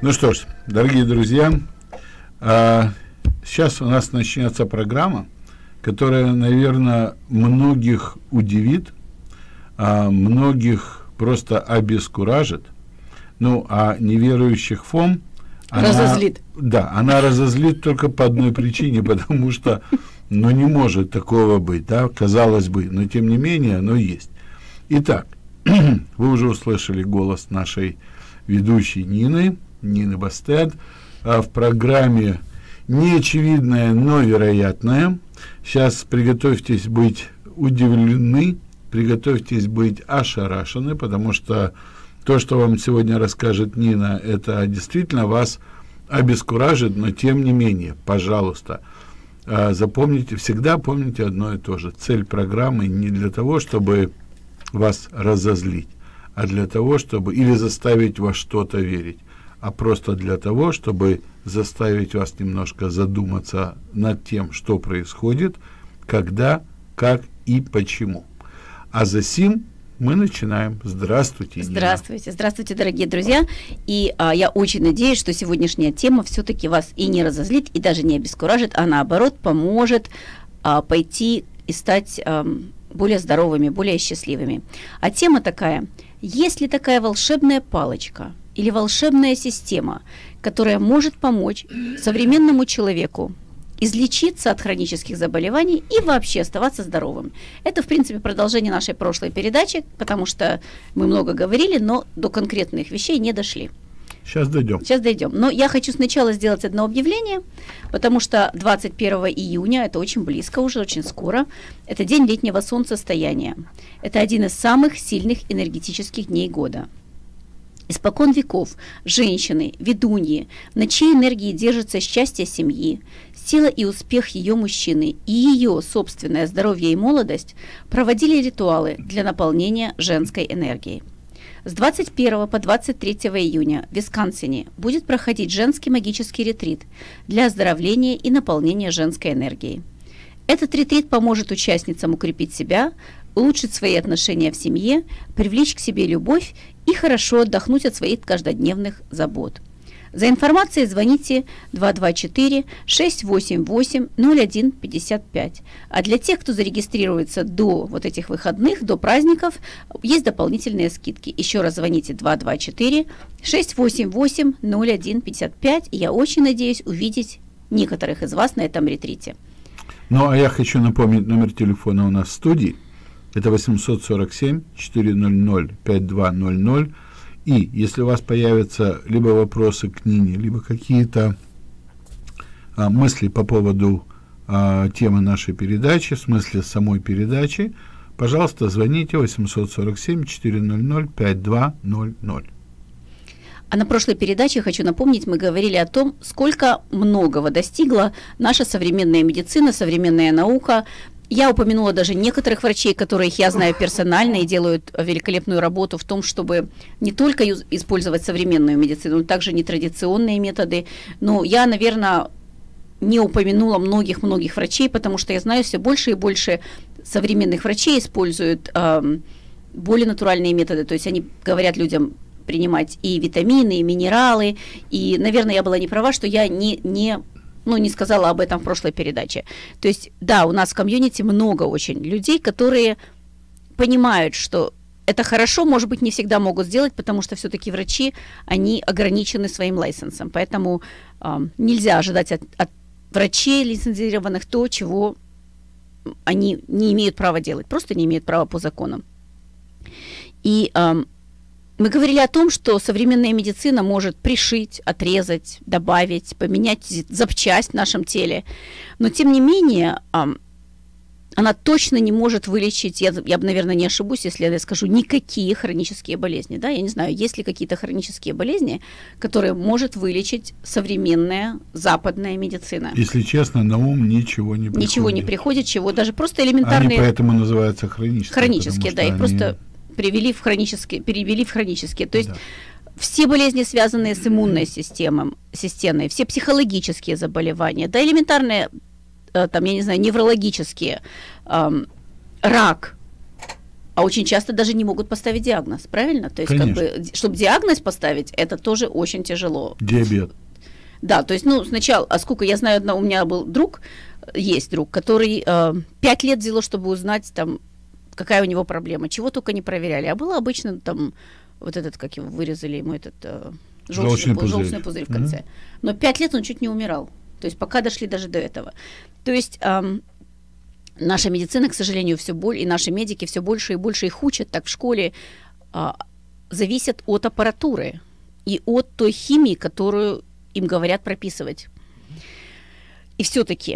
Ну что ж, дорогие друзья, сейчас у нас начнется программа, которая, наверное, многих удивит, многих просто обескуражит, ну, а неверующих Фом разозлит. Да, она разозлит только по одной причине, потому что, ну, не может такого быть, да, казалось бы, но тем не менее оно есть. Итак, вы уже услышали голос нашей ведущей Нины Бастет в программе «Неочевидное, но вероятное». Сейчас приготовьтесь быть удивлены, приготовьтесь быть ошарашены, потому что то, что вам сегодня расскажет Нина, это действительно вас обескуражит, но тем не менее, пожалуйста, запомните, всегда помните одно и то же. Цель программы не для того, чтобы вас разозлить, а для того, чтобы или заставить во что-то верить, а просто для того, чтобы заставить вас немножко задуматься над тем, что происходит, когда, как и почему. А засим мы начинаем. Здравствуйте, Нина. Здравствуйте, здравствуйте, дорогие друзья. И я очень надеюсь, что сегодняшняя тема все-таки вас и не разозлит, и даже не обескуражит, а наоборот поможет пойти и стать более здоровыми, более счастливыми. А тема такая: есть ли такая волшебная палочка или волшебная система, которая может помочь современному человеку излечиться от хронических заболеваний и вообще оставаться здоровым? Это, в принципе, продолжение нашей прошлой передачи, потому что мы много говорили, но до конкретных вещей не дошли. Сейчас дойдем. Но я хочу сначала сделать одно объявление, потому что 21 июня, это очень близко уже, очень скоро, это день летнего солнцестояния. Это один из самых сильных энергетических дней года. Испокон веков женщины, ведуньи, на чьей энергии держится счастье семьи, сила и успех ее мужчины и ее собственное здоровье и молодость, проводили ритуалы для наполнения женской энергией. С 21 по 23 июня в Висконсине будет проходить женский магический ретрит для оздоровления и наполнения женской энергией. Этот ретрит поможет участницам укрепить себя, улучшить свои отношения в семье, привлечь к себе любовь и хорошо отдохнуть от своих каждодневных забот. За информацией звоните 224-688-0155. А для тех, кто зарегистрируется до вот этих выходных, до праздников, есть дополнительные скидки. Еще раз звоните 224-688-0155. И я очень надеюсь увидеть некоторых из вас на этом ретрите. Ну, а я хочу напомнить номер телефона у нас в студии. Это 847-400-5200. И если у вас появятся либо вопросы к Нине, либо какие-то мысли по поводу темы нашей передачи, в смысле самой передачи, пожалуйста, звоните 847-400-5200. А на прошлой передаче, хочу напомнить, мы говорили о том, сколько многого достигла наша современная медицина, современная наука. Я упомянула даже некоторых врачей, которых я знаю персонально и делают великолепную работу в том, чтобы не только использовать современную медицину, но также нетрадиционные методы. Но я, наверное, не упомянула многих врачей, потому что я знаю, все больше и больше современных врачей используют более натуральные методы. То есть они говорят людям принимать и витамины, и минералы. И, наверное, я была не права, что я не сказала об этом в прошлой передаче. То есть, да, у нас в комьюнити много очень людей, которые понимают, что это хорошо, может быть, не всегда могут сделать, потому что все-таки врачи, они ограничены своим лайсенсом. Поэтому нельзя ожидать от врачей лицензированных то, чего они не имеют права делать, просто не имеют права по законам. И мы говорили о том, что современная медицина может пришить, отрезать, добавить, поменять запчасть в нашем теле, но тем не менее она точно не может вылечить, я, наверное, не ошибусь, если я скажу, никакие хронические болезни. Да? Я не знаю, есть ли какие-то хронические болезни, которые может вылечить современная западная медицина. Если честно, на ум ничего не приходит. Ничего не приходит, чего даже просто элементарные... Они поэтому называются хронические. Хронические, да, их просто перевели в хронические. То есть все болезни, связанные с иммунной системой, все психологические заболевания, да, элементарные, там, я не знаю, неврологические, рак, А очень часто даже не могут поставить диагноз, правильно? То есть, Конечно. как бы, чтобы диагноз поставить, это тоже очень тяжело. Диабет. Да, то есть, ну, сначала, а сколько, я знаю, у меня был друг, есть друг, который 5 лет взяло, чтобы узнать, там, какая у него проблема, чего только не проверяли. А было обычно, там, вот этот, как его вырезали, ему этот желчный пузырь в конце. Но 5 лет он чуть не умирал. То есть, пока дошли даже до этого. То есть, наша медицина, к сожалению, все больше, и наши медики все больше и больше их учат, так в школе, зависят от аппаратуры и от той химии, которую им говорят прописывать. И все-таки,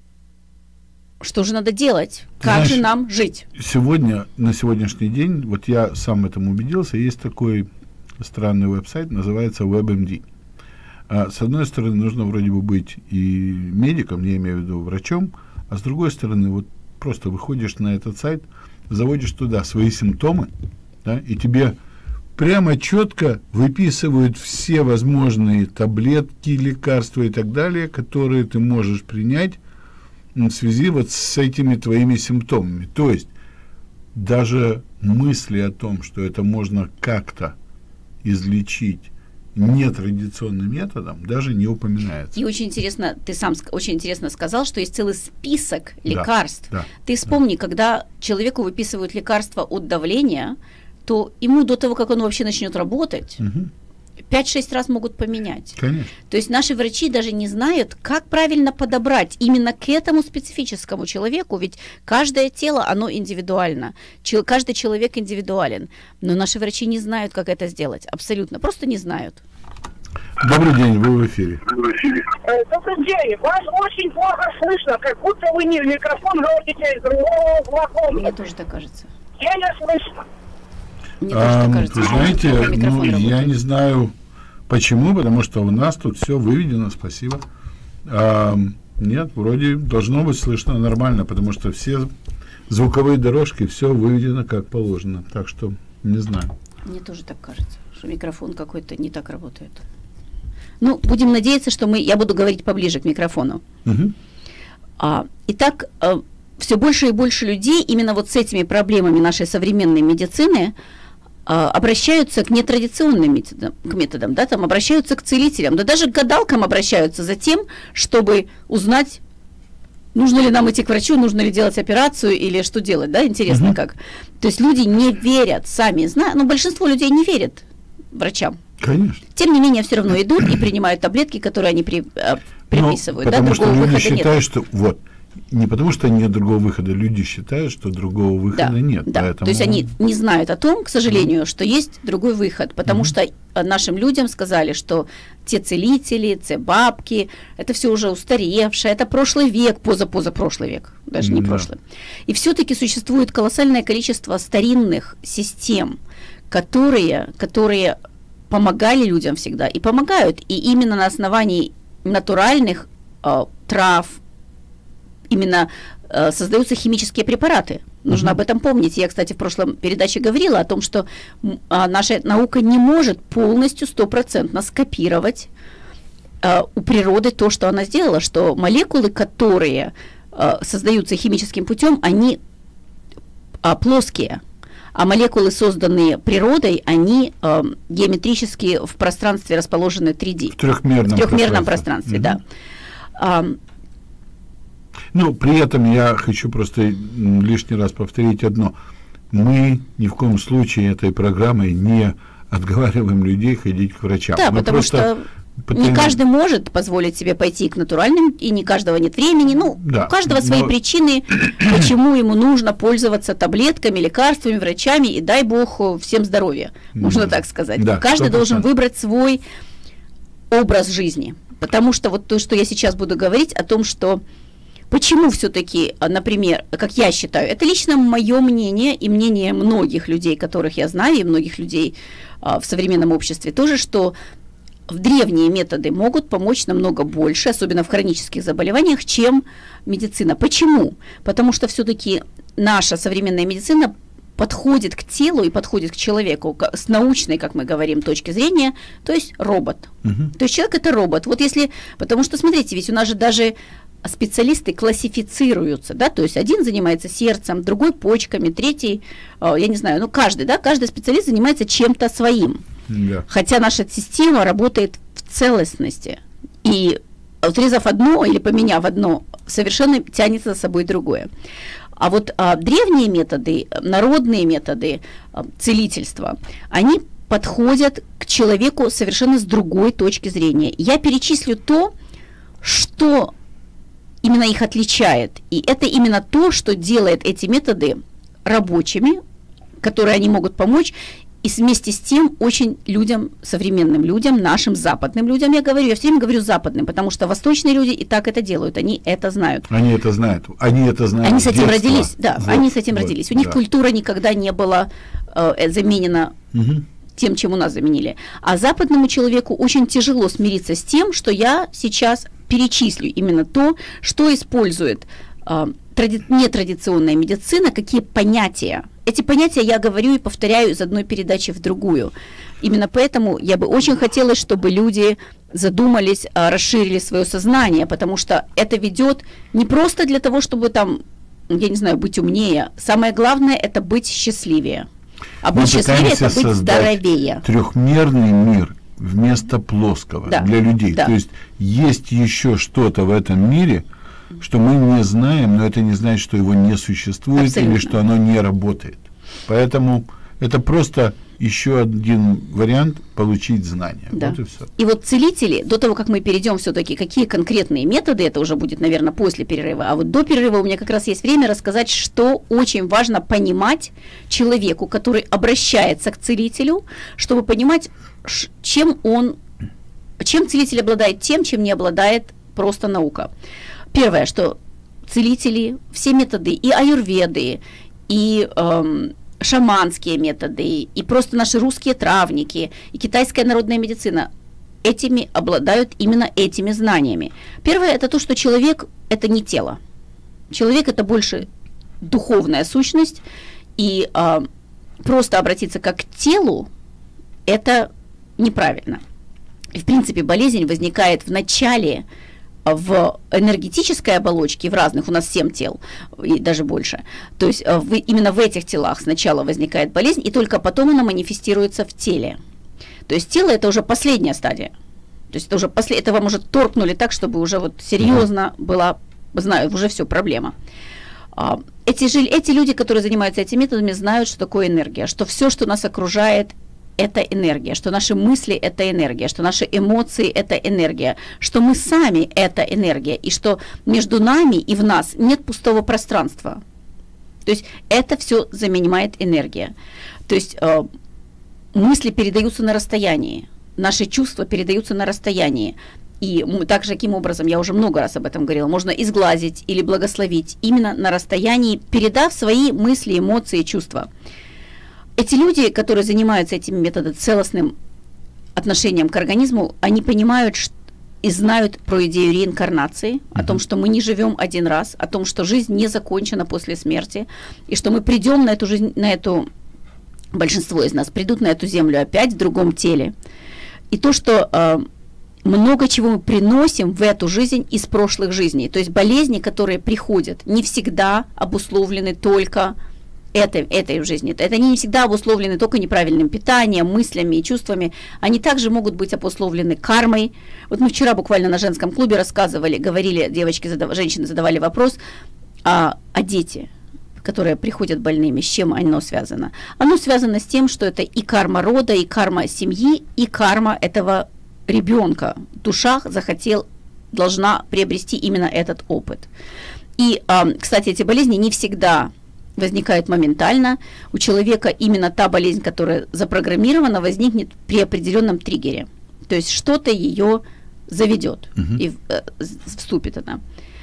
что же надо делать? Как же нам жить? Сегодня, на сегодняшний день, вот я сам этому убедился, есть такой странный веб-сайт, называется WebMD. С одной стороны, нужно вроде бы быть и медиком, я имею в виду врачом, а с другой стороны, вот просто выходишь на этот сайт, заводишь туда свои симптомы, да, и тебе прямо четко выписывают все возможные таблетки, лекарства и так далее, которые ты можешь принять в связи вот с этими твоими симптомами. То есть даже мысли о том, что это можно как-то излечить нетрадиционным методом, даже не упоминается. И очень интересно, ты сам очень интересно сказал, что есть целый список лекарств. Да, ты вспомни, когда человеку выписывают лекарства от давления, то ему до того, как он вообще начнет работать, 5-6 раз могут поменять. Конечно. То есть наши врачи даже не знают, как правильно подобрать именно к этому специфическому человеку, ведь каждое тело, оно индивидуально, каждый человек индивидуален, но наши врачи не знают, как это сделать, абсолютно, просто не знают. Добрый день, вы в эфире. Добрый день, вас очень плохо слышно, как будто вы не в микрофон говорите из другого угла. Мне тоже так кажется. Я не слышу. Мне тоже так кажется. Вы знаете, я не знаю почему, потому что у нас тут все выведено, спасибо. Нет, вроде должно быть слышно нормально, потому что все звуковые дорожки, все выведено как положено. Так что не знаю. Мне тоже так кажется, что микрофон какой-то не так работает. Ну, будем надеяться, что я буду говорить поближе к микрофону. Итак, все больше и больше людей именно вот с этими проблемами нашей современной медицины обращаются к нетрадиционным методам, да, там обращаются к целителям, да даже к гадалкам обращаются за тем, чтобы узнать, нужно ли нам идти к врачу, нужно ли делать операцию или что делать, да, интересно как. То есть люди не верят, сами знают, но большинство людей не верят врачам. Конечно. Тем не менее, все равно идут и принимают таблетки, которые они приписывают, да, потому что другого люди выхода считают, нет. что вот. Не потому что нет другого выхода, люди считают, что другого выхода нет. Да. Поэтому... То есть они не знают о том, к сожалению, что есть другой выход, потому что нашим людям сказали, что те целители, те бабки, это все уже устаревшее, это прошлый век, позапрошлый век, даже не прошлый. И все-таки существует колоссальное количество старинных систем, которые помогали людям всегда и помогают, и именно на основании натуральных трав, именно создаются химические препараты. Нужно об этом помнить. Я, кстати, в прошлом передаче говорила о том, что наша наука не может полностью 100% скопировать у природы то, что она сделала, что молекулы, которые создаются химическим путем, они плоские, а молекулы, созданные природой, они геометрически в пространстве расположены 3D. В трехмерном пространстве, да. Ну, при этом я хочу просто лишний раз повторить одно. Мы ни в коем случае этой программой не отговариваем людей ходить к врачам. Да, мы потому что не каждый может позволить себе пойти к натуральным, и не каждого нет времени. Ну, да, у каждого свои причины, почему ему нужно пользоваться таблетками, лекарствами, врачами, и дай бог всем здоровья, можно так сказать. Да, каждый 100%. должен выбрать свой образ жизни. Потому что вот то, что я сейчас буду говорить о том, что почему все-таки, например, как я считаю, это лично мое мнение и мнение многих людей, которых я знаю, и многих людей в современном обществе тоже, что древние методы могут помочь намного больше, особенно в хронических заболеваниях, чем медицина. Почему? Потому что все-таки наша современная медицина подходит к телу и подходит к человеку с научной, как мы говорим, точки зрения, то есть робот. То есть человек – это робот. Вот если, потому что, смотрите, ведь у нас же даже специалисты классифицируются, да, то есть один занимается сердцем, другой почками, третий, я не знаю, каждый специалист занимается чем-то своим. Да. Хотя наша система работает в целостности. И отрезав одно или поменяв одно, совершенно тянется за собой другое. А вот древние методы, народные методы целительства, они подходят к человеку совершенно с другой точки зрения. Я перечислю то, что именно их отличает. И это именно то, что делает эти методы рабочими, которые они могут помочь, и вместе с тем очень людям, современным людям, нашим западным людям, я все время говорю западным, потому что восточные люди и так это делают, они это знают. Они это знают. Они с этим родились, да, вот, они с этим родились. У них культура никогда не была заменена тем, чем у нас заменили. А западному человеку очень тяжело смириться с тем, что я сейчас перечислю именно то, что использует нетрадиционная медицина, какие понятия. Эти понятия я говорю и повторяю из одной передачи в другую. Именно поэтому я бы очень хотела, чтобы люди задумались, расширили свое сознание, потому что это ведет не просто для того, чтобы там, я не знаю, быть умнее. Самое главное – это быть счастливее. А быть счастливее – это быть здоровее. Трехмерный мир вместо плоского для людей. То есть еще что-то в этом мире, что мы не знаем, но это не значит, что его не существует. Абсолютно. Или что оно не работает. Поэтому это просто еще один вариант получить знания. Да. Вот и все. И вот целители, до того, как мы перейдем все-таки, какие конкретные методы, это уже будет, наверное, после перерыва, а вот до перерыва у меня как раз есть время рассказать, что очень важно понимать человеку, который обращается к целителю, чтобы понимать, чем целитель обладает тем, чем не обладает просто наука. Первое, что целители, все методы, и аюрведы, и шаманские методы, и просто наши русские травники, и китайская народная медицина, обладают именно этими знаниями. Первое, это то, что человек – это не тело. Человек – это больше духовная сущность, и просто обратиться как к телу – это неправильно. И, в принципе, болезнь возникает в начале в энергетической оболочке, в разных, у нас 7 тел, и даже больше. То есть именно в этих телах сначала возникает болезнь, и только потом она манифестируется в теле. То есть тело – это уже последняя стадия. То есть это уже это вам уже торкнули так, чтобы уже вот серьезно была, знаю, уже все, проблема. Эти люди, которые занимаются этими методами, знают, что такое энергия, что все, что нас окружает, это энергия, что наши мысли – это энергия, что наши эмоции – это энергия, что мы сами – это энергия, и что между нами и в нас нет пустого пространства. То есть это все занимает энергия. То есть мысли передаются на расстоянии, наши чувства передаются на расстоянии. И также таким образом, я уже много раз об этом говорила, можно изгладить или благословить именно на расстоянии, передав свои мысли, эмоции, чувства. Эти люди, которые занимаются этим методом, целостным отношением к организму, они понимают и знают про идею реинкарнации, о том, что мы не живем один раз, о том, что жизнь не закончена после смерти, и что мы придем на эту жизнь, большинство из нас придут на эту землю опять в другом теле. И то, что много чего мы приносим в эту жизнь из прошлых жизней. То есть болезни, которые приходят, не всегда обусловлены только этой жизни. Это они не всегда обусловлены только неправильным питанием, мыслями и чувствами. Они также могут быть обусловлены кармой. Вот мы вчера буквально на женском клубе говорили, женщины задавали вопрос, а дети, которые приходят больными, с чем оно связано? Оно связано с тем, что это и карма рода, и карма семьи, и карма этого ребенка. Душа должна приобрести именно этот опыт. И, кстати, эти болезни не всегда возникают моментально. У человека именно та болезнь, которая запрограммирована, возникнет при определенном триггере. То есть что-то ее заведет, и вступит она.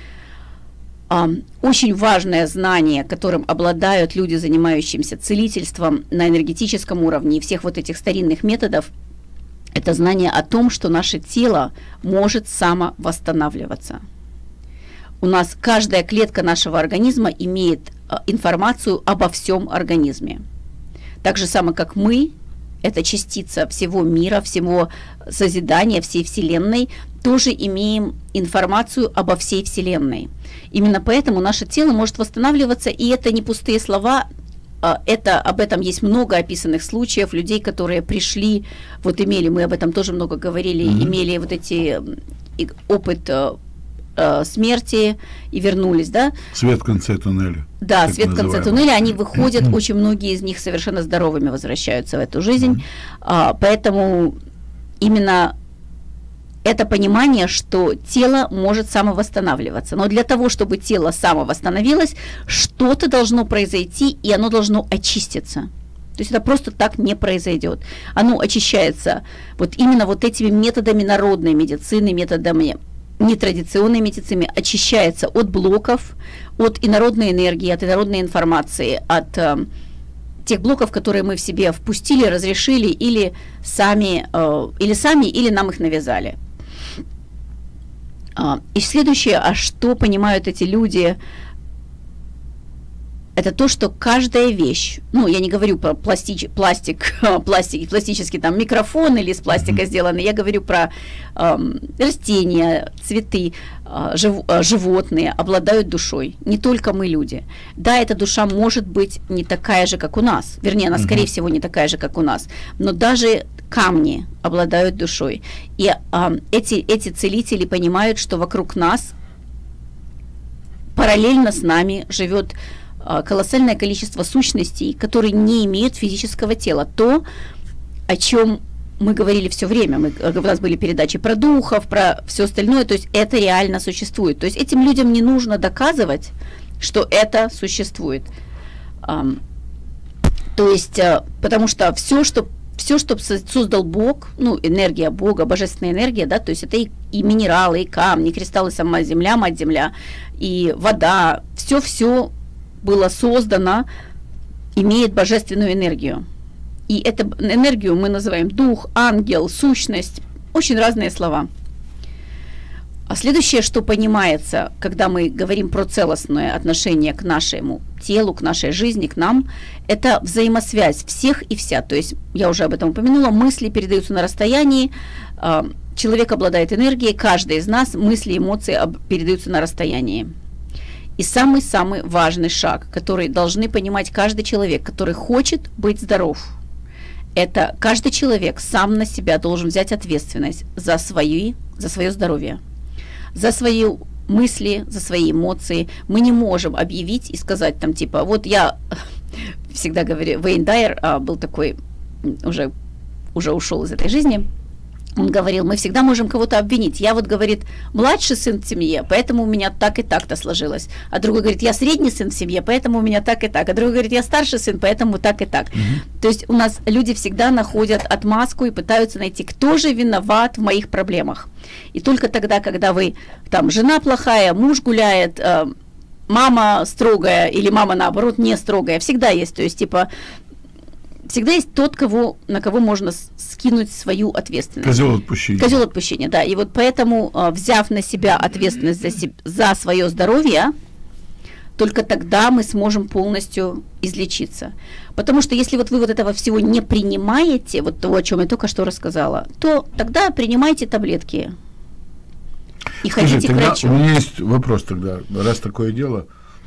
Очень важное знание, которым обладают люди, занимающиеся целительством на энергетическом уровне и всех вот этих старинных методов, это знание о том, что наше тело может самовосстанавливаться. У нас каждая клетка нашего организма имеет информацию обо всем организме. Так же самое, как мы это частица всего мира, всего созидания, всей Вселенной, тоже имеем информацию обо всей Вселенной. Именно поэтому наше тело может восстанавливаться, и это не пустые слова, об этом есть много описанных случаев, людей, которые пришли, вот имели, мы об этом тоже много говорили, имели вот эти опыт смерти и вернулись, да? Свет в конце туннеля. Да, свет в конце туннеля, они выходят, очень многие из них совершенно здоровыми возвращаются в эту жизнь, поэтому именно это понимание, что тело может самовосстанавливаться, но для того, чтобы тело самовосстановилось, что-то должно произойти, и оно должно очиститься. То есть это просто так не произойдет. Оно очищается вот именно вот этими методами народной медицины, методами нетрадиционной медицины, очищается от блоков, от инородной энергии, от инородной информации, от тех блоков, которые мы в себе впустили, разрешили или сами, или нам их навязали. И следующее, что понимают эти люди, это то, что каждая вещь, я не говорю про пластический там микрофон или из пластика сделанный, я говорю про растения, цветы, животные обладают душой, не только мы, люди. Да, эта душа может быть не такая же, как у нас, вернее, она, скорее всего, не такая же, как у нас, но даже камни обладают душой. И эти целители понимают, что вокруг нас, параллельно с нами, живет колоссальное количество сущностей, которые не имеют физического тела. То, о чем мы говорили все время. У нас были передачи про духов, про все остальное. То есть это реально существует. То есть этим людям не нужно доказывать, что это существует. То есть, потому что все, что создал Бог, энергия Бога, божественная энергия, да, то есть это и минералы, и камни, и кристаллы, сама земля, мать-земля, и вода, все было создано, имеет божественную энергию. И эту энергию мы называем дух, ангел, сущность, очень разные слова. А следующее, что понимается, когда мы говорим про целостное отношение к нашему телу, к нашей жизни, к нам, это взаимосвязь всех и вся. То есть, я уже об этом упомянула, мысли передаются на расстоянии, человек обладает энергией, каждый из нас, мысли, эмоции передаются на расстоянии. И самый-самый важный шаг, который должны понимать каждый человек, который хочет быть здоров, это каждый человек сам на себя должен взять ответственность за свое здоровье, за свои мысли, за свои эмоции. Мы не можем объявить и сказать там типа, вот я всегда говорю, Вейн Дайер был такой, уже ушел из этой жизни. Он говорил, мы всегда можем кого-то обвинить. Я вот, говорит, младший сын в семье, поэтому у меня так и так-то сложилось. А другой говорит, я средний сын в семье, поэтому у меня так и так. А другой говорит, я старший сын, поэтому так и так. То есть у нас люди всегда находят отмазку и пытаются найти, кто же виноват в моих проблемах. И только тогда, когда вы, там, жена плохая, муж гуляет, мама строгая или мама, наоборот, не строгая, всегда есть, то есть, типа, всегда есть тот, на кого можно скинуть свою ответственность. Козел отпущения. Козел отпущения, да. И вот поэтому, взяв на себя ответственность за свое здоровье, только тогда мы сможем полностью излечиться. Потому что если вот вы вот этого всего не принимаете, вот того, о чем я только что рассказала, то тогда принимайте таблетки и ходите к врачу. У меня есть вопрос тогда, раз такое дело.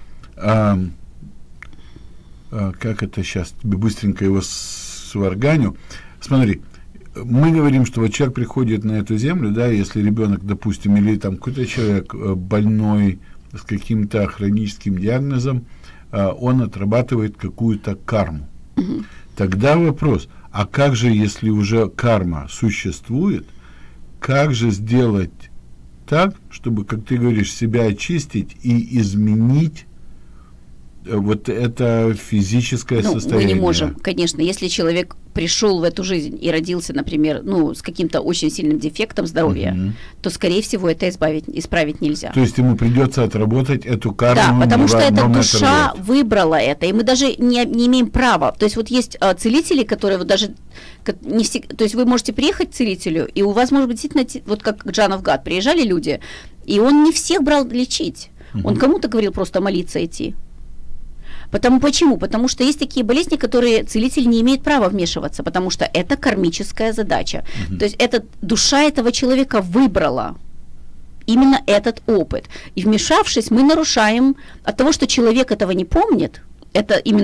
Как это сейчас, тебе быстренько его сварганю. Смотри, мы говорим, что вот человек приходит на эту землю, да, если ребенок, допустим, или там какой-то человек больной с каким-то хроническим диагнозом, он отрабатывает какую-то карму. Тогда вопрос, а как же, если уже карма существует, как же сделать так, чтобы, как ты говоришь, себя очистить и изменить вот это физическое состояние? Мы не можем, конечно, если человек пришел в эту жизнь и родился, например, с каким-то очень сильным дефектом здоровья, то, скорее всего, это исправить нельзя. То есть ему придется отработать эту карму. Да, потому что эта душа выбрала это, и мы даже не имеем права. То есть вот есть целители, которые вот даже не все, то есть вы можете приехать к целителю, и у вас может быть действительно, вот как John of God, приезжали люди, и он не всех брал лечить. Он кому-то говорил просто молиться идти. Почему? Потому что есть такие болезни, которые целитель не имеет права вмешиваться, потому что это кармическая задача. То есть душа этого человека выбрала именно этот опыт. И вмешавшись, мы нарушаем от того, что человек этого не помнит, это именно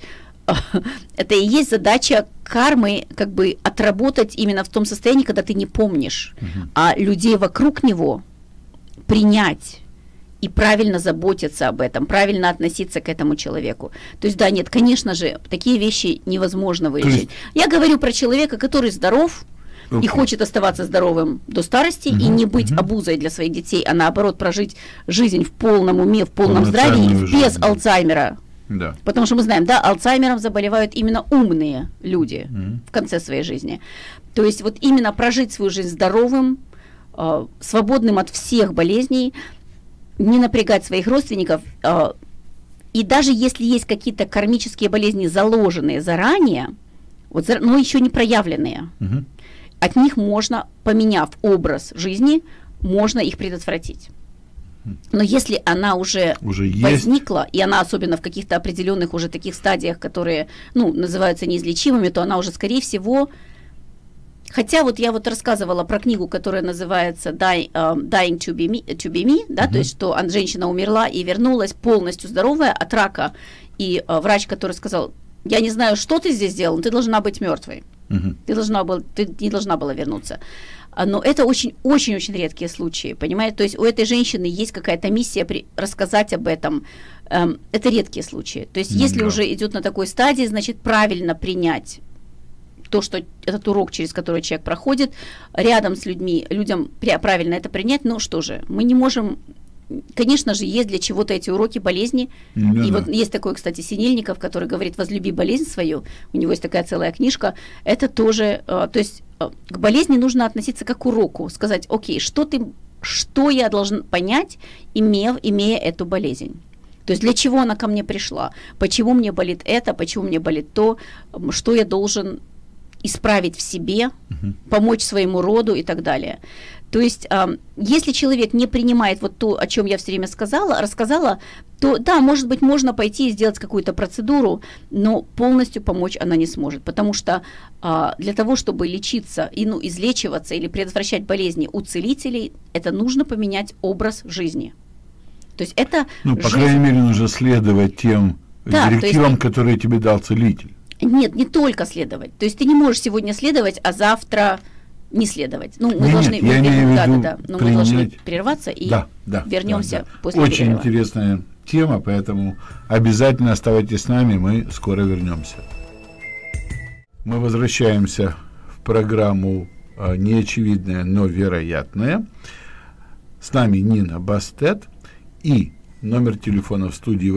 это и есть задача кармы, как бы отработать именно в том состоянии, когда ты не помнишь, а людей вокруг него принять и правильно заботиться об этом, правильно относиться к этому человеку. То есть, да, нет, конечно же, такие вещи невозможно вылечить. Я говорю про человека, который здоров, и хочет оставаться здоровым до старости и не быть обузой для своих детей, а наоборот прожить жизнь в полном уме, в полном здравии, без Алцгеймера. Да. Потому что мы знаем, да, Алцгеймером заболевают именно умные люди в конце своей жизни. То есть вот именно прожить свою жизнь здоровым, свободным от всех болезней, не напрягать своих родственников. И даже если есть какие-то кармические болезни, заложенные заранее, вот, но еще не проявленные, от них можно, поменяв образ жизни, можно их предотвратить. Но если она уже возникла, и она особенно в каких-то определенных уже таких стадиях, которые, называются неизлечимыми, то она уже, скорее всего, хотя вот я вот рассказывала про книгу, которая называется Dying to be me, да, то есть что женщина умерла и вернулась полностью здоровая от рака, и врач, который сказал: я не знаю, что ты здесь делал, но ты должна быть мертвой. Ты не должна была вернуться. Но это очень-очень редкие случаи, понимаете? То есть у этой женщины есть какая-то миссия рассказать об этом. Это редкие случаи. То есть если уже идет на такой стадии, значит, правильно принять то, что этот урок, через который человек проходит, рядом с людям правильно это принять. Ну что же, мы не можем... Конечно же, есть для чего-то эти уроки болезни. И вот есть такой, кстати, Синельников, который говорит: возлюби болезнь свою. У него есть такая целая книжка. Это тоже, то есть к болезни нужно относиться как к уроку. Сказать: окей, что я должен понять, имея эту болезнь. То есть для чего она ко мне пришла? Почему мне болит это? Почему мне болит то? Что я должен исправить в себе, помочь своему роду и так далее. То есть, если человек не принимает вот то, о чем я все время рассказала, то да, может быть, можно пойти и сделать какую-то процедуру, но полностью помочь она не сможет, потому что для того, чтобы лечиться и излечиваться или предотвращать болезни у целителей, это нужно поменять образ жизни. То есть это по крайней мере, нужно следовать тем директивам, которые тебе дал целитель. Нет, не только следовать. То есть ты не можешь сегодня следовать, а завтра не следовать. Мы должны прерваться и вернемся после Очень перерыва. интересная тема, поэтому обязательно оставайтесь с нами, мы скоро вернемся. Мы возвращаемся в программу «Неочевидное, но вероятное». С нами Нина Бастет и номер телефона в студии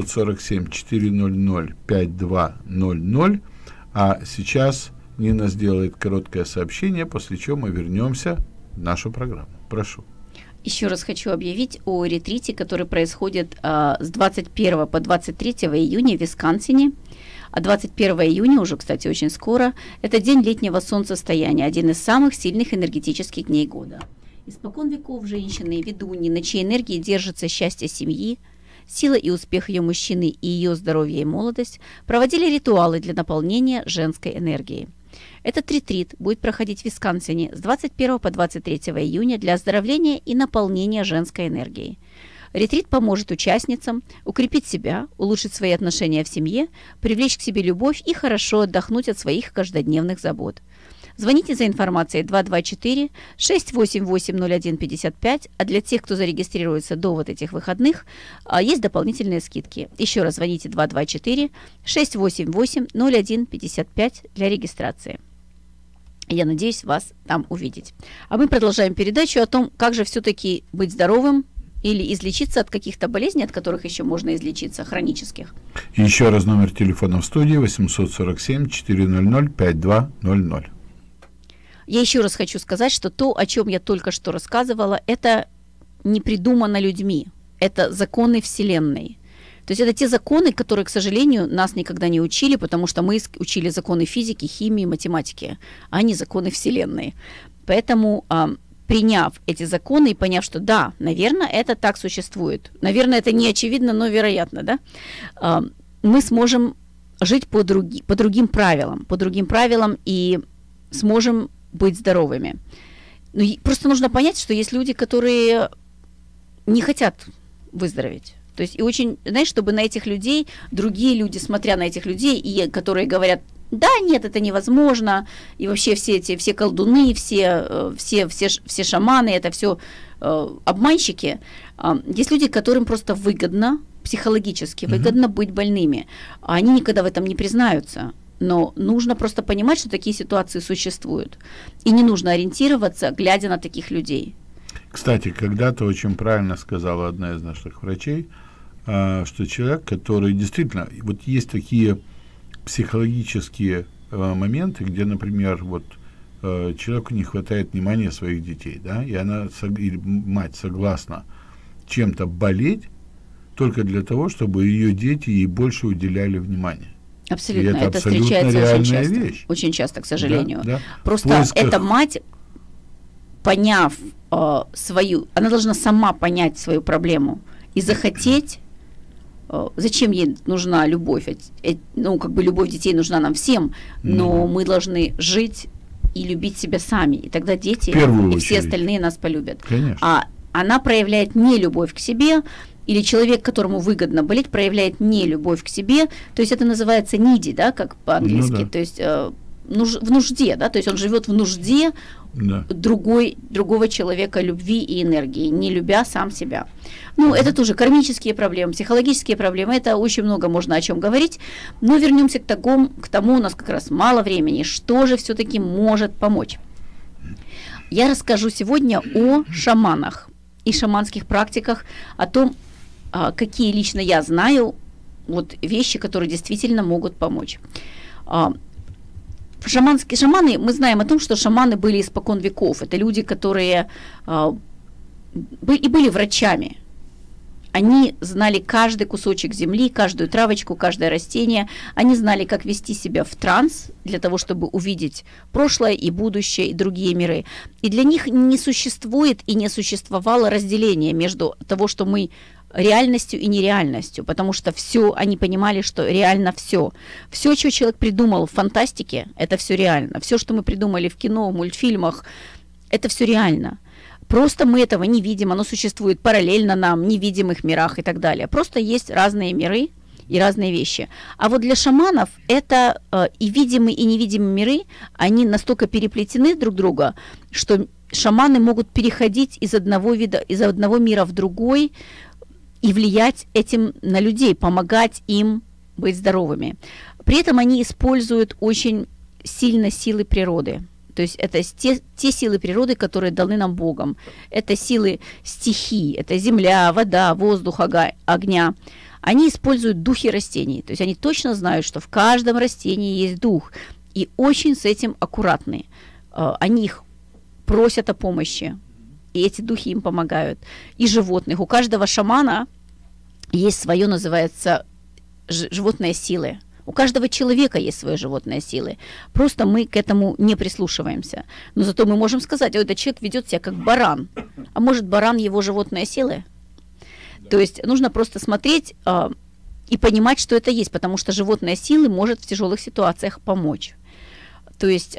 847-400-5200. А сейчас Нина сделает короткое сообщение, после чего мы вернемся в нашу программу. Прошу. Еще раз хочу объявить о ретрите, который происходит с 21 по 23 июня в Висконсине. А 21 июня, уже, кстати, очень скоро, это день летнего солнцестояния, один из самых сильных энергетических дней года. Испокон веков женщины, ведуньи, на чьей энергии держится счастье семьи, сила и успех ее мужчины и ее здоровье и молодость, проводили ритуалы для наполнения женской энергией. Этот ретрит будет проходить в Висконсине с 21 по 23 июня для оздоровления и наполнения женской энергией. Ретрит поможет участницам укрепить себя, улучшить свои отношения в семье, привлечь к себе любовь и хорошо отдохнуть от своих каждодневных забот. Звоните за информацией 224-688-0155, а для тех, кто зарегистрируется до вот этих выходных, есть дополнительные скидки. Еще раз звоните 224-688-0155 для регистрации. Я надеюсь вас там увидеть. А мы продолжаем передачу о том, как же все-таки быть здоровым или излечиться от каких-то болезней, от которых еще можно излечиться, хронических. Еще раз номер телефона в студии 847-400-5200. Я еще раз хочу сказать, что то, о чем я только что рассказывала, это не придумано людьми, это законы Вселенной. То есть это те законы, которые, к сожалению, нас никогда не учили, потому что мы учили законы физики, химии, математики, а не законы Вселенной. Поэтому, приняв эти законы и поняв, что да, наверное, это так существует, наверное, это не очевидно, но вероятно, да, мы сможем жить по другим правилам и сможем быть здоровыми. Ну, просто нужно понять, что есть люди, которые не хотят выздороветь. То есть и очень, знаешь, чтобы на этих людей, другие люди, смотря на этих людей, и которые говорят, да, нет, это невозможно, и вообще все колдуны, все шаманы, это все обманщики. Есть люди, которым просто выгодно, психологически выгодно быть больными. Они никогда в этом не признаются. Но нужно просто понимать, что такие ситуации существуют. И не нужно ориентироваться, глядя на таких людей. Кстати, когда-то очень правильно сказала одна из наших врачей, что человек, который действительно... Вот есть такие психологические моменты, где, например, вот человеку не хватает внимания своих детей, да, и она, или мать согласна чем-то болеть только для того, чтобы ее дети ей больше уделяли внимание. Абсолютно, это встречается очень часто. Вещь. Очень часто, к сожалению. Да, да. Просто эта мать, поняв свою, она должна сама понять свою проблему и захотеть, зачем ей нужна любовь. Ну, как бы любовь детей нужна нам всем, но мы должны жить и любить себя сами. И тогда дети и все остальные нас полюбят. Конечно. А она проявляет не любовь к себе, или человек, которому выгодно болеть, проявляет не любовь к себе, то есть это называется needy, да, как по-английски, ну, да. То есть в нужде, да, то есть он живет в нужде другого человека любви и энергии, не любя сам себя. Ну, это тоже кармические проблемы, психологические проблемы, это очень много можно о чем говорить, но вернемся к тому, у нас как раз мало времени, что же все-таки может помочь. Я расскажу сегодня о шаманах и шаманских практиках, о том, какие лично я знаю вот вещи, которые действительно могут помочь. Шаманы, мы знаем о том, что шаманы были испокон веков. Это люди, которые были врачами. Они знали каждый кусочек земли, каждую травочку, каждое растение. Они знали, как вести себя в транс, для того, чтобы увидеть прошлое и будущее, и другие миры. И для них не существует и не существовало разделения между того, что мы реальностью и нереальностью, потому что все, они понимали, что реально все. Все, что человек придумал в фантастике, это все реально. Все, что мы придумали в кино, в мультфильмах, это все реально. Просто мы этого не видим, оно существует параллельно нам, в невидимых мирах и так далее. Просто есть разные миры и разные вещи. А вот для шаманов это и видимые, и невидимые миры, они настолько переплетены друг друга, что шаманы могут переходить из одного мира в другой и влиять этим на людей, помогать им быть здоровыми. При этом они используют очень сильно силы природы. То есть это те силы природы, которые даны нам Богом. Это силы стихий, это земля, вода, воздух, огня. Они используют духи растений. То есть они точно знают, что в каждом растении есть дух. И очень с этим аккуратны. Они их просят о помощи. И эти духи им помогают. И животных. У каждого шамана есть свое, называется, животные силы. У каждого человека есть свои животные силы. Просто мы к этому не прислушиваемся. Но зато мы можем сказать, этот человек ведет себя как баран. А может, баран его животные силы? Да. То есть нужно просто смотреть и понимать, что это есть, потому что животные силы может в тяжелых ситуациях помочь. То есть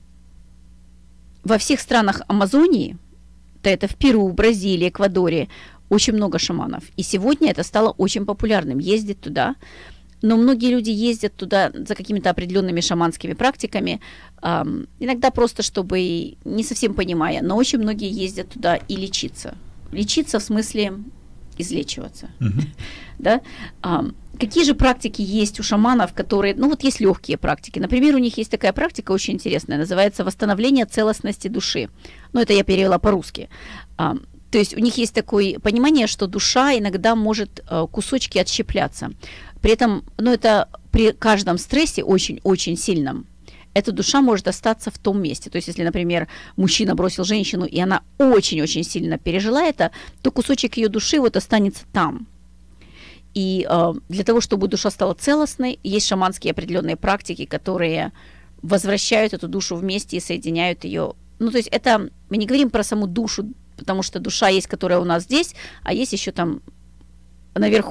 во всех странах Амазонии, это в Перу, Бразилии, Эквадоре, очень много шаманов. И сегодня это стало очень популярным, ездить туда. Но многие люди ездят туда за какими-то определенными шаманскими практиками, иногда просто, чтобы, не совсем понимая, но очень многие ездят туда и лечиться. Лечиться в смысле излечиваться. Да? Какие же практики есть у шаманов, которые... Ну вот есть легкие практики. Например, у них есть такая практика очень интересная, называется восстановление целостности души. Ну это я перевела по-русски. То есть у них есть такое понимание, что душа иногда может кусочки отщепляться. При этом, ну это при каждом стрессе очень-очень сильном, эта душа может остаться в том месте. То есть если, например, мужчина бросил женщину, и она очень-очень сильно пережила это, то кусочек ее души вот останется там. И для того, чтобы душа стала целостной, есть шаманские определенные практики, которые возвращают эту душу вместе и соединяют ее. Ну то есть это, мы не говорим про саму душу, потому что душа есть, которая у нас здесь, а есть еще там наверху.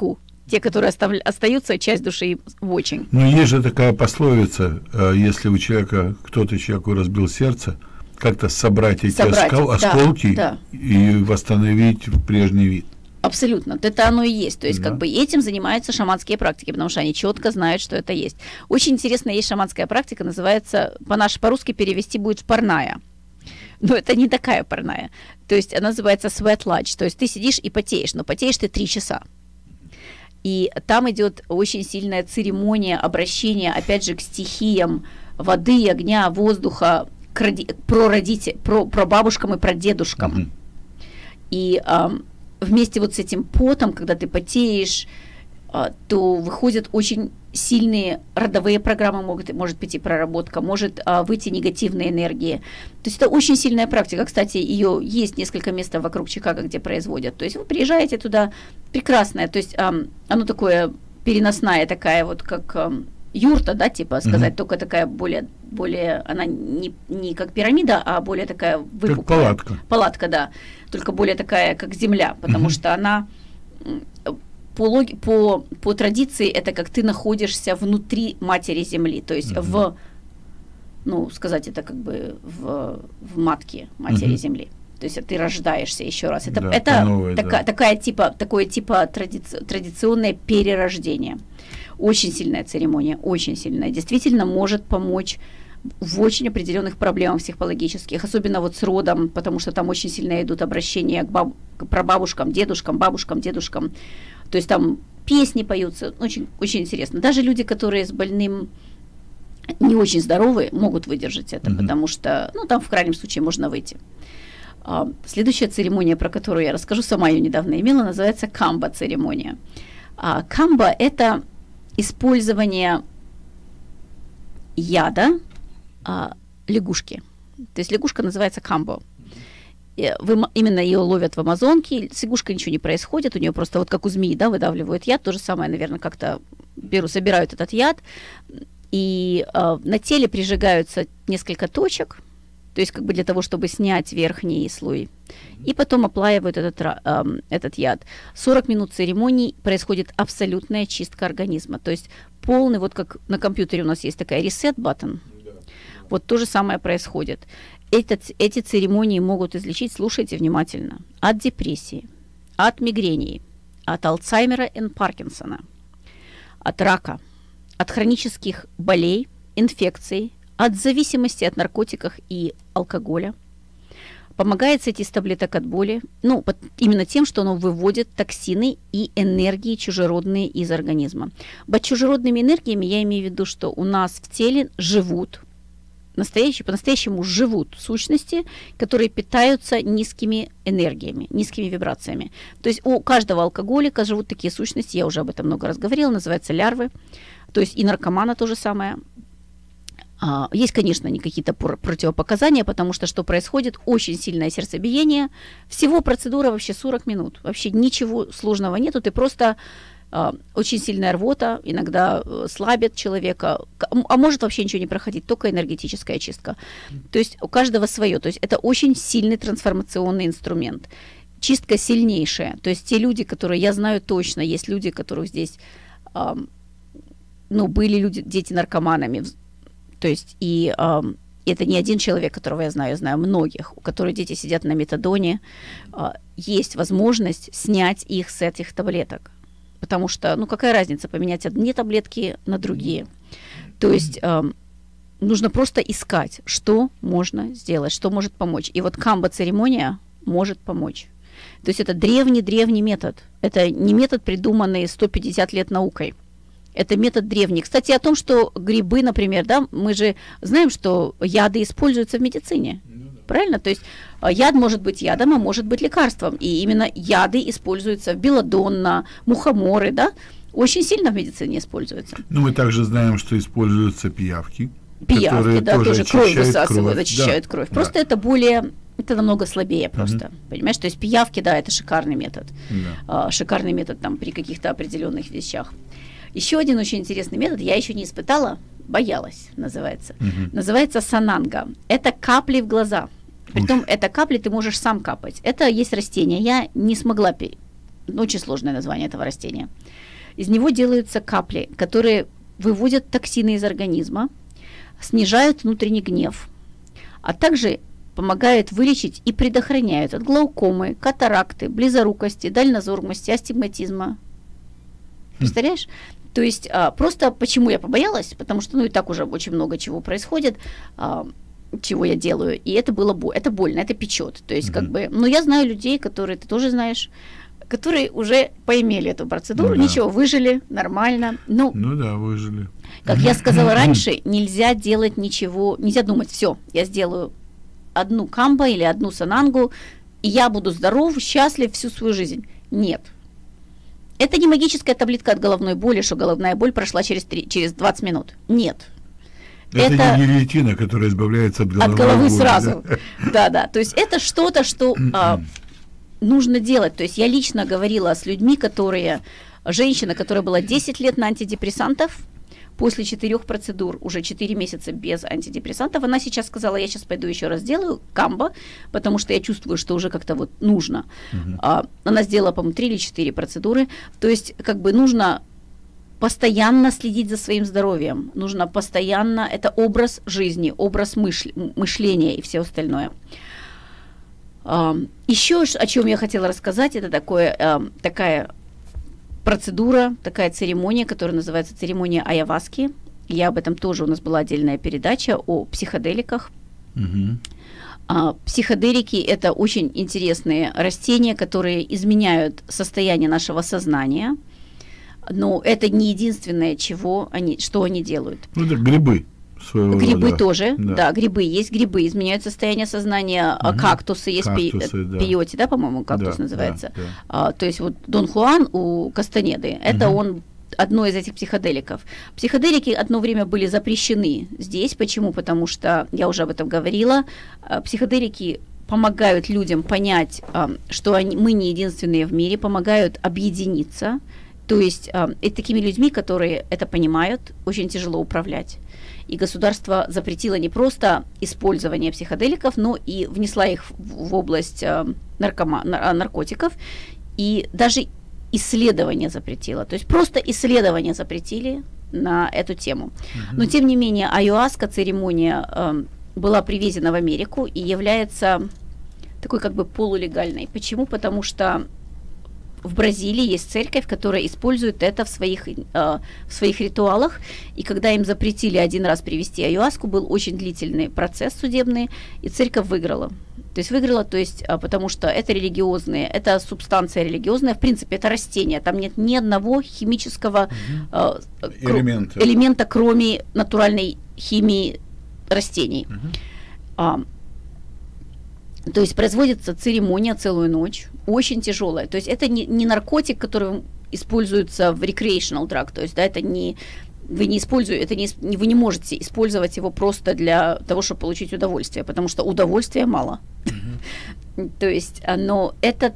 Те, которые остаются, часть души в очень. Но есть же такая пословица, если у человека, кто-то человеку разбил сердце, как-то собрать эти осколки и восстановить прежний вид. Абсолютно, это оно и есть. То есть, как бы этим занимаются шаманские практики, потому что они четко знают, что это есть. Очень интересно, есть шаманская практика, называется, по-русски перевести будет парная. Но это не такая парная. То есть она называется sweat lodge. То есть ты сидишь и потеешь, но потеешь ты 3 часа. И там идет очень сильная церемония обращения, опять же, к стихиям воды, огня, воздуха, про бабушкам и про дедушкам. И вместе вот с этим потом, когда ты потеешь, то выходят очень сильные родовые программы, может пойти проработка, может выйти негативные энергии. То есть это очень сильная практика. Кстати, ее есть несколько мест вокруг Чикаго, где производят. То есть вы приезжаете туда, прекрасное, то есть оно такое переносная, такая вот как юрта, да, типа сказать, только такая более, она не как пирамида, а более такая выпуклая. Как палатка. Палатка, да, только более такая, как земля, потому что она... По традиции это как ты находишься внутри матери земли, то есть сказать это как бы в матке матери земли. То есть ты рождаешься еще раз. Это такое типа традиционное перерождение. Очень сильная церемония, очень сильная. Действительно может помочь в очень определенных проблемах психологических, особенно вот с родом, потому что там очень сильно идут обращения к прабабушкам, бабушкам, дедушкам. То есть там песни поются, очень, очень интересно. Даже люди, которые с больным не очень здоровые, могут выдержать это, потому что, там в крайнем случае можно выйти. Следующая церемония, про которую я расскажу, сама ее недавно имела, называется камба-церемония. Камба – это использование яда лягушки. То есть лягушка называется камбо. Именно ее ловят в Амазонке, с лягушкой ничего не происходит, у нее просто вот как у змеи, да, выдавливают яд, то же самое, наверное, как-то собирают этот яд, и на теле прижигаются несколько точек, то есть как бы для того, чтобы снять верхний слой, и потом оплаивают этот яд. 40 минут церемонии, происходит абсолютная чистка организма, то есть полный, вот как на компьютере у нас есть такая reset-button, вот то же самое происходит. Эти церемонии могут излечить, слушайте внимательно, от депрессии, от мигрени, от Альцгеймера и Паркинсона, от рака, от хронических болей, инфекций, от зависимости от наркотиков и алкоголя. Помогает сойти с таблеток от боли, именно тем, что оно выводит токсины и энергии чужеродные из организма. Под чужеродными энергиями я имею в виду, что у нас в теле живут, по-настоящему живут сущности, которые питаются низкими энергиями, низкими вибрациями. То есть у каждого алкоголика живут такие сущности, я уже об этом много раз говорила, называются лярвы, то есть и наркомана то же самое. Есть, конечно, не какие-то противопоказания, потому что происходит? Очень сильное сердцебиение. Всего процедура вообще 40 минут. Вообще ничего сложного нету, ты просто... очень сильная рвота, иногда слабит человека, а может вообще ничего не проходить, только энергетическая чистка. То есть у каждого свое. То есть это очень сильный трансформационный инструмент. Чистка сильнейшая. То есть те люди, которые, я знаю точно, есть люди, которых здесь, были люди, дети наркоманами. То есть и это не один человек, которого я знаю многих, у которых дети сидят на метадоне. Есть возможность снять их с этих таблеток. Потому что, какая разница, поменять одни таблетки на другие. То есть нужно просто искать, что можно сделать, что может помочь. И вот камба-церемония может помочь. То есть это древний метод. Это не метод, придуманный 150 лет наукой. Это метод древний. Кстати, о том, что грибы, например, да, мы же знаем, что яды используются в медицине. Правильно? То есть яд может быть ядом, а может быть лекарством. И именно яды используются в белладонна, мухоморы, да, очень сильно в медицине используются. Мы также знаем, что используются пиявки. Пиявки, да, тоже кровь высасывают, очищают да, кровь. Да. Просто это намного слабее просто. Понимаешь? То есть пиявки, да, это шикарный метод. Да. Шикарный метод там при каких-то определенных вещах. Еще один очень интересный метод, я еще не испытала, боялась, называется. Называется сананга. Это капли в глаза. Притом, это капли ты можешь сам капать. Это есть растение. Я не смогла... очень сложное название этого растения. Из него делаются капли, которые выводят токсины из организма, снижают внутренний гнев, а также помогают вылечить и предохраняют от глаукомы, катаракты, близорукости, дальнозоркости, астигматизма. Представляешь? То есть просто почему я побоялась, потому что, и так уже очень много чего происходит, чего я делаю, и это было это больно, это печет. То есть но я знаю людей, которые, ты тоже знаешь, которые уже поимели эту процедуру, ничего, выжили, нормально. Ну да, выжили. Как я сказала раньше, нельзя делать ничего, нельзя думать, все, я сделаю одну камбо или одну санангу, и я буду здоров, счастлив всю свою жизнь. Нет. Это не магическая таблетка от головной боли, что головная боль прошла через 20 минут. Нет. Это не гильотина, которая избавляется от головной боли. От головы сразу. Да. То есть это что-то, что нужно делать. То есть я лично говорила с людьми, женщина, которая была 10 лет на антидепрессантах, после 4 процедур, уже 4 месяца без антидепрессантов, она сейчас сказала, я сейчас пойду еще раз сделаю камбо, потому что я чувствую, что уже как-то нужно. Она сделала, по-моему, 3 или 4 процедуры. То есть нужно постоянно следить за своим здоровьем, нужно постоянно, это образ жизни, образ мышления и все остальное. Еще о чем я хотела рассказать, это такая процедура, такая церемония, которая называется церемония айаваски. Я об этом тоже, у нас была отдельная передача о психоделиках. Психоделики – это очень интересные растения, которые изменяют состояние нашего сознания, но это не единственное, что они делают. Это грибы. Грибы тоже, да, грибы есть, грибы изменяют состояние сознания, кактусы есть, пиоти, да, по-моему, кактус называется. То есть Дон Хуан у Кастанеды, это он одно из этих психоделиков. Психоделики одно время были запрещены здесь. Почему? Потому что, я уже об этом говорила, психоделики помогают людям понять, что мы не единственные в мире, помогают объединиться. То есть и такими людьми, которые это понимают, очень тяжело управлять. И государство запретило не просто использование психоделиков, но и внесла их в область наркотиков, и даже исследования запретило. То есть просто исследования запретили на эту тему. Но тем не менее, аюаска церемония была привезена в Америку и является такой полулегальной. Почему? Потому что в Бразилии есть церковь, которая использует это в своих ритуалах, и когда им запретили один раз привести аюаску, был очень длительный процесс судебный, и церковь выиграла. То есть потому что это это субстанция религиозная, в принципе, это растение, там нет ни одного химического элемента, кроме натуральной химии растений. То есть производится церемония целую ночь, очень тяжелая. То есть это не наркотик, который используется в recreational drug, то есть вы не можете использовать его просто для того, чтобы получить удовольствие, потому что удовольствия мало. То есть, но эта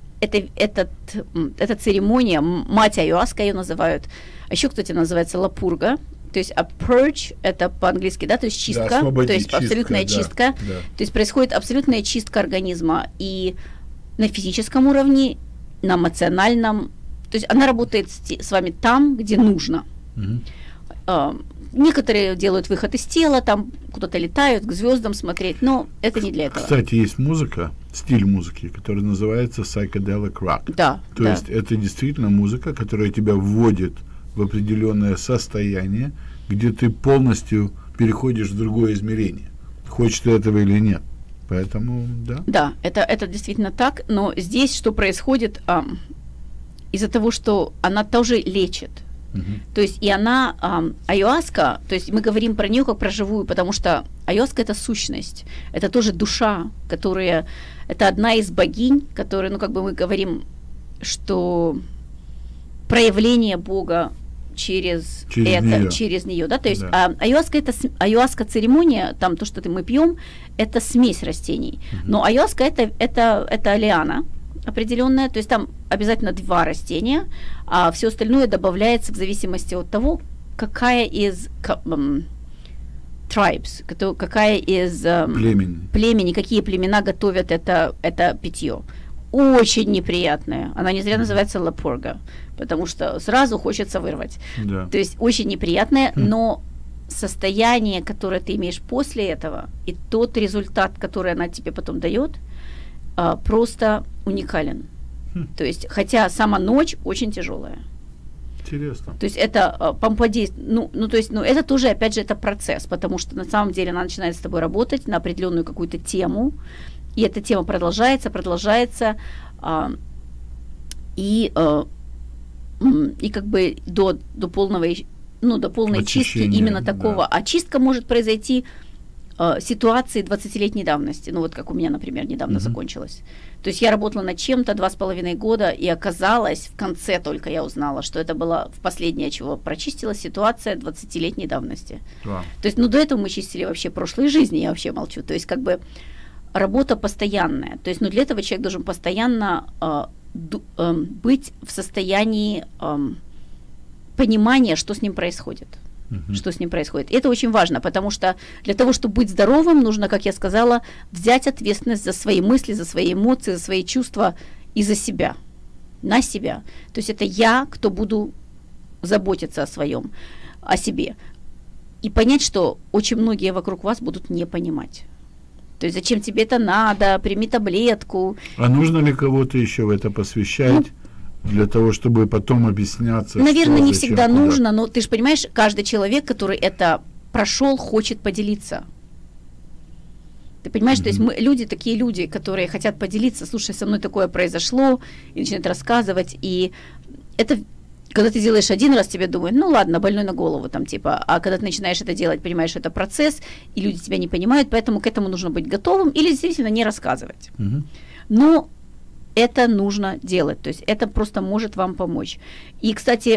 церемония, мать аюаска ее называют, а еще, кстати, называется лапурга. То есть purge это по-английски, да, то есть чистка, то есть абсолютная чистка. То есть происходит абсолютная чистка организма и на физическом уровне, на эмоциональном. То есть она работает с вами там, где нужно. Некоторые делают выход из тела, там куда-то летают, к звездам смотреть, но это не для этого. Кстати, есть стиль музыки, который называется psychedelic rock. Да. То есть это действительно музыка, которая тебя вводит в определенное состояние, где ты полностью переходишь в другое измерение. Хочешь ты этого или нет. Поэтому, да. Да, это действительно так, но здесь что происходит? Из-за того, что она тоже лечит. То есть и она, аюаска, то есть мы говорим про нее как про живую, потому что аюаска – это сущность, это тоже душа, это одна из богинь, которая, мы говорим, что проявление Бога через нее, да, то есть аюаска церемония, там то, что мы пьем, это смесь растений, но аюаска это лиана определенная, то есть там обязательно 2 растения, а все остальное добавляется в зависимости от того, какая из tribes, какая из племени, какие племена готовят это питье. очень неприятная. Она не зря называется лапорга, потому что сразу хочется вырвать. Да. То есть очень неприятная, но состояние, которое ты имеешь после этого, и тот результат, который она тебе потом дает, просто уникален. То есть, хотя сама ночь очень тяжелая. Интересно. То есть это помподействие, это тоже, опять же, это процесс, потому что на самом деле она начинает с тобой работать на определенную какую-то тему, и эта тема продолжается, и как бы до полной чистки именно такого. Да. Очистка может произойти ситуации 20-летней давности, ну вот как у меня, например, недавно закончилась. То есть я работала над чем-то 2,5 года, и оказалось, в конце только я узнала, что это была в последнее, чего прочистилась, ситуация 20-летней давности. Wow. То есть, до этого мы чистили вообще прошлые жизни, я вообще молчу. То есть, как бы работа постоянная. То есть, для этого человек должен постоянно быть в состоянии понимания, что с ним происходит. Что с ним происходит. И это очень важно, потому что для того, чтобы быть здоровым, нужно, как я сказала, взять ответственность за свои мысли, за свои эмоции, за свои чувства и за себя, на себя. То есть это я, кто буду заботиться о себе. И понять, что очень многие вокруг вас будут не понимать. То есть зачем тебе это надо, прими таблетку. А нужно ли кого-то еще в это посвящать? Для того, чтобы потом объясняться. Наверное, не всегда нужно, но ты же понимаешь, каждый человек, который это прошел, хочет поделиться. Ты понимаешь, то есть мы такие люди, которые хотят поделиться, слушай, со мной такое произошло, и начинают рассказывать, и это, когда ты делаешь один раз, тебе думают, ну ладно, больной на голову, там типа, а когда ты начинаешь это делать, понимаешь, это процесс, и люди тебя не понимают, поэтому к этому нужно быть готовым или действительно не рассказывать. Но это нужно делать, то есть это просто может вам помочь. И, кстати,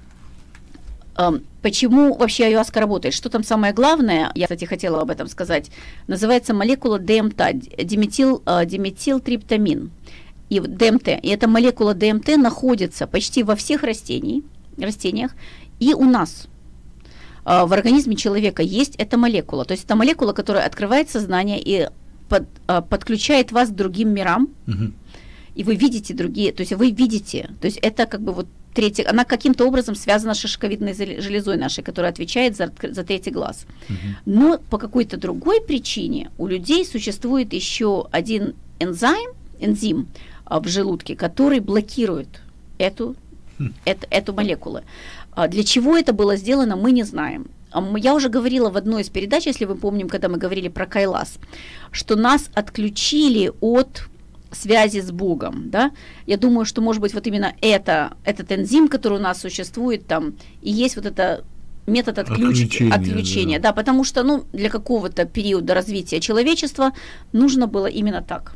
почему вообще аюаска работает? Что там самое главное, я, кстати, хотела об этом сказать, называется молекула ДМТ, диметилтриптамин, и ДМТ. И эта молекула ДМТ находится почти во всех растениях, и у нас. В организме человека есть эта молекула. То есть это молекула, которая открывает сознание и подключает вас к другим мирам, и вы видите другие, то есть это как бы вот третья, она каким-то образом связана с шишковидной железой нашей, которая отвечает за третий глаз. Но по какой-то другой причине у людей существует еще один энзим в желудке, который блокирует эту молекулу. Для чего это было сделано, мы не знаем. Я уже говорила в одной из передач, если вы помним, когда мы говорили про Кайлас, что нас отключили от связи с Богом, да? Я думаю, что, может быть, вот именно этот энзим, который у нас существует там, и есть вот это метод отключения, да, потому что, для какого-то периода развития человечества нужно было именно так.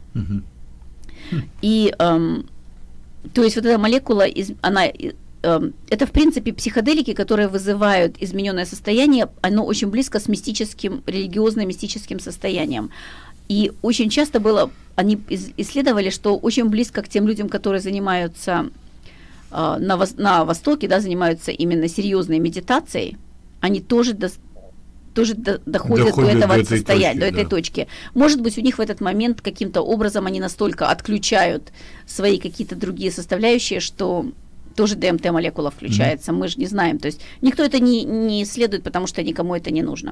И, то есть вот эта молекула, это, в принципе, психоделики, которые вызывают измененное состояние, оно очень близко с религиозно-мистическим состоянием. И очень часто они исследовали, что очень близко к тем людям, которые занимаются на Востоке, да, занимаются именно серьезной медитацией, они тоже доходят до этого состояния, до этой точки. Может быть, у них в этот момент каким-то образом они настолько отключают свои какие-то другие составляющие, что тоже ДМТ-молекула включается, мы же не знаем. То есть никто это не исследует, потому что никому это не нужно.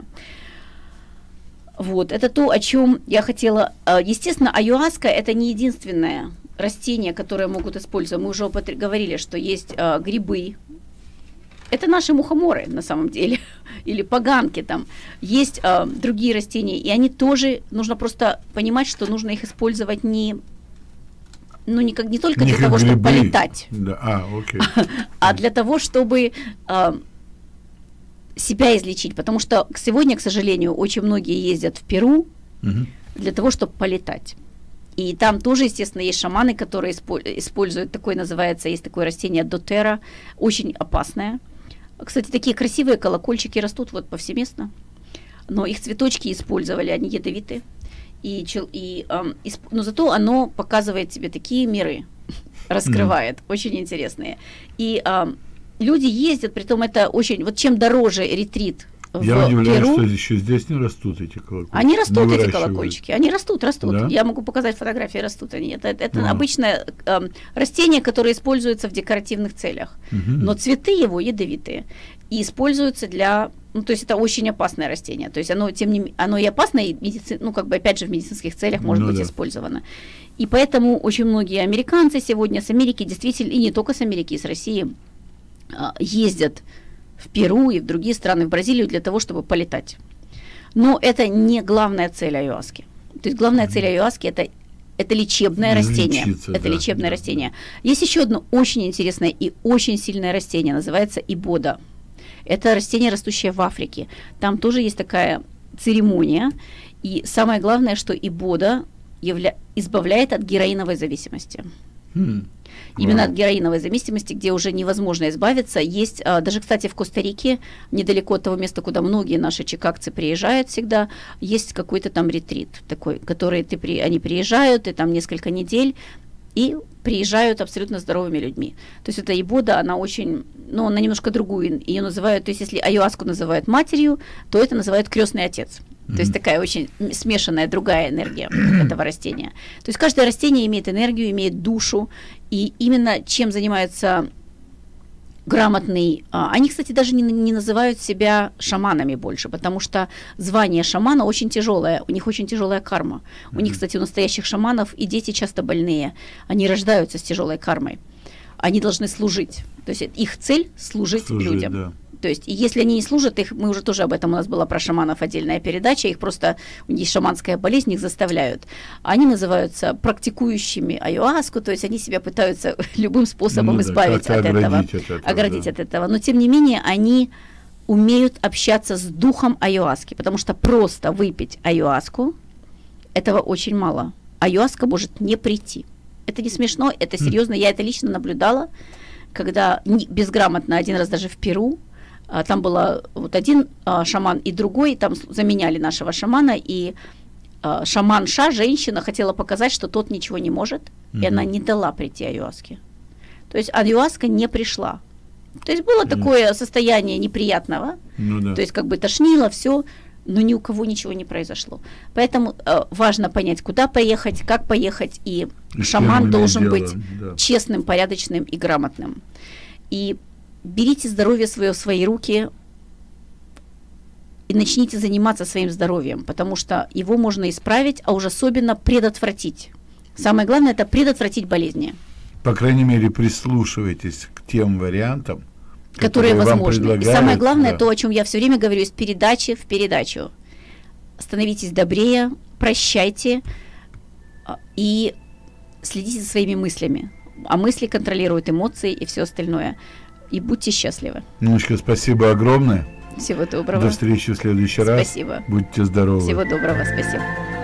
Вот, это то, о чем я хотела. Естественно, аюаска – это не единственное растение, которое могут использовать. Мы уже говорили, что есть грибы. Это наши мухоморы, на самом деле, или поганки там. Есть другие растения, и они тоже, нужно просто понимать, что нужно их использовать не только для того, чтобы полетать, а для того, чтобы себя излечить, потому что сегодня, к сожалению, очень многие ездят в Перу для того, чтобы полетать. И там тоже, естественно, есть шаманы, которые используют есть такое растение дотера, очень опасное. Кстати, такие красивые колокольчики растут вот повсеместно, но их цветочки использовали, они ядовитые. Но зато оно показывает тебе такие миры, раскрывает, очень интересные. И люди ездят, притом это очень, вот чем дороже ретрит Я удивляюсь, Перу. что еще здесь не растут эти колокольчики. Они Не растут, эти выращивают. колокольчики. Они растут. Да? Я могу показать фотографии, растут они. Это А. обычное растение, которое используется в декоративных целях. Мгм. Но цветы его ядовитые. И используются для... Ну, то есть это очень опасное растение. То есть оно, тем не менее, оно и опасно, и ну, как бы, опять же, в медицинских целях может Ну быть да. использовано. И поэтому очень многие американцы сегодня с Америки, действительно, и не только с Америки, и с России, ездят в Перу и в другие страны, в Бразилию для того, чтобы полетать. Но это не главная цель аюаски. То есть главная цель аюаски это лечебное растение. Излечиться, Это да, лечебное да, растение. Есть еще одно очень интересное и очень сильное растение, называется ибода. Это растение, растущее в Африке. Там тоже есть такая церемония. И самое главное, что ибода избавляет от героиновой зависимости. Именно от героиновой зависимости, где уже невозможно избавиться. Есть, даже, кстати, в Коста-Рике, недалеко от того места, куда многие наши чикагцы приезжают всегда, есть какой-то там ретрит такой, который они приезжают, и там несколько недель, и приезжают абсолютно здоровыми людьми. То есть эта ибода, она очень, ну, она немножко другую, ее называют, то есть если аюаску называют матерью, то это называют крестный отец. То есть такая очень смешанная другая энергия этого растения. То есть каждое растение имеет энергию, имеет душу, и именно чем занимаются грамотный... Они, кстати, даже не называют себя шаманами больше, потому что звание шамана очень тяжелое, у них очень тяжелая карма. У них, кстати, у настоящих шаманов и дети часто больные, они рождаются с тяжелой кармой. Они должны служить. То есть их цель – служить людям. Да. То есть, если они не служат, мы уже тоже об этом, у нас была про шаманов отдельная передача, их просто, у них шаманская болезнь, их заставляют. Они называются практикующими аюаску, то есть они себя пытаются любым способом избавить от этого, оградить от этого. Но, тем не менее, они умеют общаться с духом аюаски, потому что просто выпить аюаску, этого очень мало. Аюаска может не прийти. Это не смешно, это серьезно, я это лично наблюдала, когда безграмотно один раз даже в Перу, там был вот один шаман и другой, там заменяли нашего шамана, и шаманша, женщина, хотела показать, что тот ничего не может, и она не дала прийти аюаске. То есть аюаска не пришла. То есть было такое состояние неприятного, то есть как бы тошнило, все, но ни у кого ничего не произошло. Поэтому важно понять, куда поехать, как поехать, и шаман должен быть честным, порядочным и грамотным. И берите здоровье свое в свои руки и начните заниматься своим здоровьем, потому что его можно исправить, а уж особенно предотвратить. Самое главное – это предотвратить болезни. По крайней мере, прислушивайтесь к тем вариантам, которые возможны. И самое главное, да. то, о чем я все время говорю, из передачи в передачу. Становитесь добрее, прощайте и следите за своими мыслями. А мысли контролируют эмоции и все остальное. И будьте счастливы. Ниночка, спасибо огромное. Всего доброго. До встречи в следующий раз. Спасибо. Будьте здоровы. Всего доброго. Спасибо.